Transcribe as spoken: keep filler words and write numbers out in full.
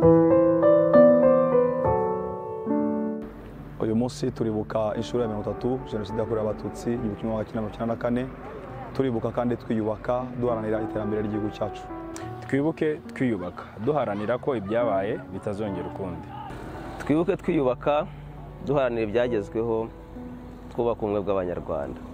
uyu munsi turibuka inshuro ya mirongo itatu jenoside yakorewe abatutsi igihumbi kimwe magana cyenda mirongo icyenda na kane turibuka kandi twiyubaka duharanira iterambere ry'igihugu cyacu. Twibuke twiyubaka duharanira ko ibyabaye bitazongera ukundi. Twibuke twiyubaka duharanira ibyagezweho twubaka ubumwe bw'Abanyarwanda.